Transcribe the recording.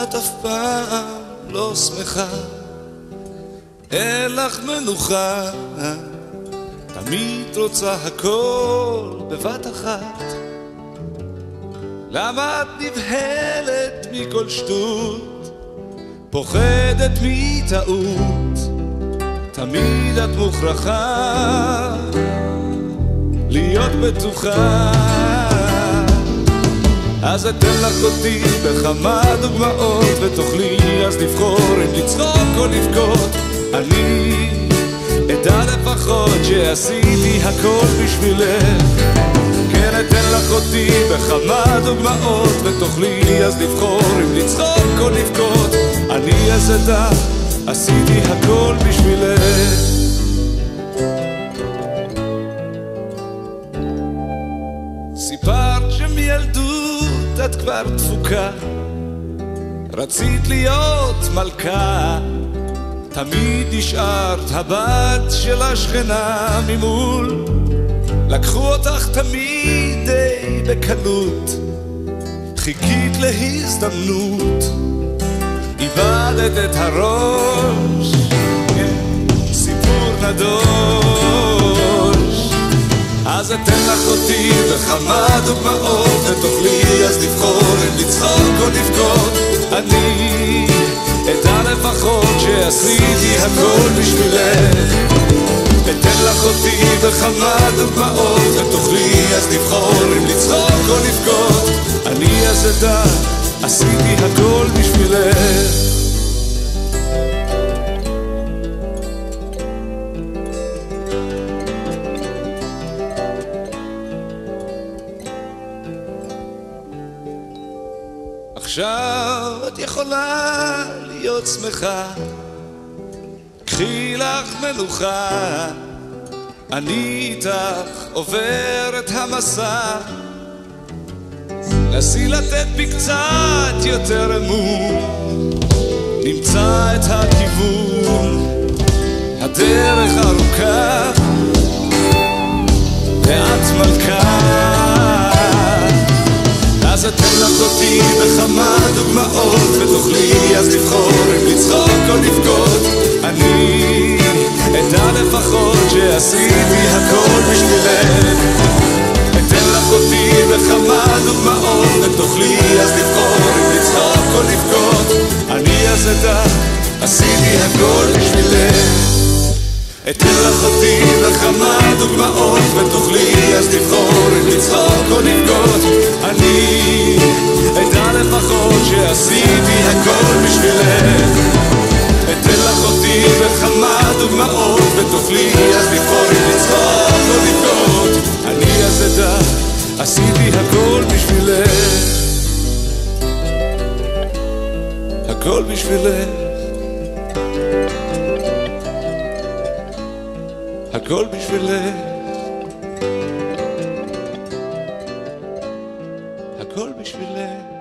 את אף פעם לא שמחה, אין לך מנוחה, תמיד רוצה הכל בבת אחת. למה את נבהלת מכל שטות, פוחדת מטעות, תמיד את מוכרחה להיות בטוחה. אז אתן לך אותי בכמה דוגמאות, ותוכלי אז לבחור אם לצחוק או לבכות. אני אדע לפחות שעשיתי הכל בשבילך. כן, אתן לך אותי בכמה דוגמאות, ותוכלי אז לבחור אם לצחוק או לבכות. אני אז אדע, עשיתי הכל בשבילך. סיפרת שמילדות את כבר דפוקה, רצית להיות מלכה, תמיד נשארת הבת של השכנה ממול. לקחו אותך תמיד די בקלות, חיכית להזדמנות, איבדת את הראש, סיפור נדוש. אז אתן לך אותי בכמה דוגמאות, ותוכלי אז לבחור אם לצחוק או לבכות. אני אדע לפחות שעשיתי הכל בשבילך. אתן לך אותי בכמה דוגמאות, ותוכלי אז לבחור אם לצחוק או לבכות. אני אז אדע, עשיתי הכל בשבילך. עכשיו את יכולה להיות שמחה, קחי לך מנוחה, אני איתך עובר את המסע. נסי לתת בי קצת יותר אמון, נמצא את הכיוון. הדרך ארוכה ואת מלכה, אז אתן לך אותי בכמה דוגמאות, ותוכלי אז לבחור אם לצחוק או לבכות. אני אדע לפחות שעשיתי הכל בשבילך. אתן לך אותי בכמה דוגמאות, ותוכלי אז לבחור אם לצחוק או לבכות. אני אז אדע, עשיתי הכל בשבילך. אתן לך אותי בכמה דוגמאות, ותוכלי אז לבחור אם לצחוק או לבכות. אני אדע לפחות שעשיתי הכל בשבילך. אתן לך אותי בכמה דוגמאות, ותוכלי אז לבחור אם לצחוק או לבכות. אני אז אדע, עשיתי הכל בשבילך. הכל בשבילך, הכל בשבילך, הכל בשבילך.